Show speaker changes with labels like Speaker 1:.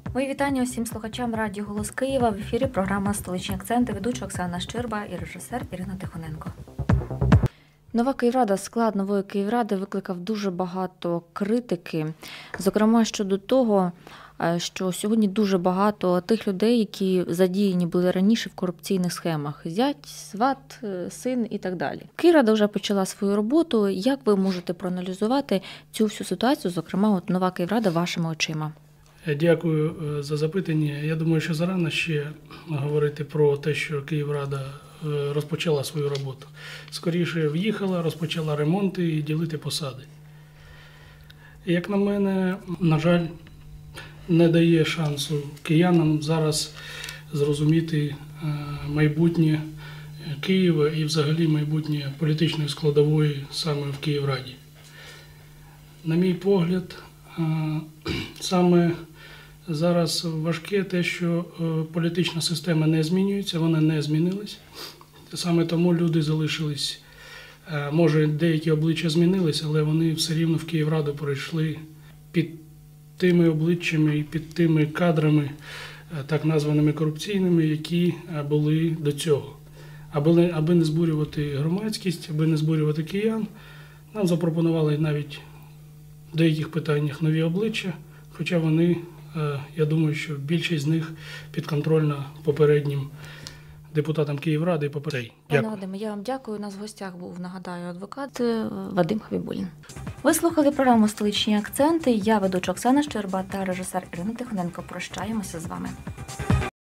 Speaker 1: Мої вітання усім слухачам радіо «Голос Києва». В ефірі програма «Столичні акценти», ведуча Оксана Щирба і режисер Ірина Тихоненко. Нова Київрада, склад нової Київради викликав дуже багато критики, зокрема щодо того, що сьогодні дуже багато тих людей, які задіяні були раніше в корупційних схемах. Зять, сват, син і так далі. Київрада вже почала свою роботу. Як ви можете проаналізувати цю всю ситуацію, зокрема от нова Київрада, вашими очима?
Speaker 2: Дякую за запитання. Я думаю, що зарано ще говорити про те, що Київрада розпочала свою роботу. Скоріше в'їхала, розпочала ремонти і ділити посади. Як на мене, на жаль, не дає шансу киянам зараз зрозуміти майбутнє Києва і взагалі майбутнє політичної складової саме в Київраді. На мій погляд, саме зараз важке те, що політична система не змінюється, вона не змінилась. Саме тому люди залишились, може деякі обличчя змінились, але вони все рівно в Київраду прийшли під тими обличчями і під тими кадрами, так названими корупційними, які були до цього. Аби не збурювати громадськість, аби не збурювати киян, нам запропонували навіть в деяких питаннях нові обличчя, хоча вони, я думаю, що більшість з них підконтрольна попереднім депутатам Київради і попередньо.
Speaker 1: Пане Вадиме, я вам дякую. У нас в гостях був, нагадаю, адвокат Вадим Хабібулін. Ви слухали програму «Столичні акценти». Я ведуча Оксана Щерба та режисер Ірина Тихоненко. Прощаємося з вами.